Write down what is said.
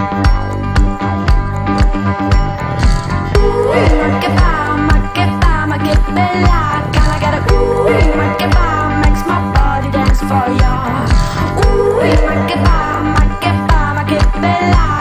ma che bella, gotta get a ma makes my body dance for ya. Ma che bella.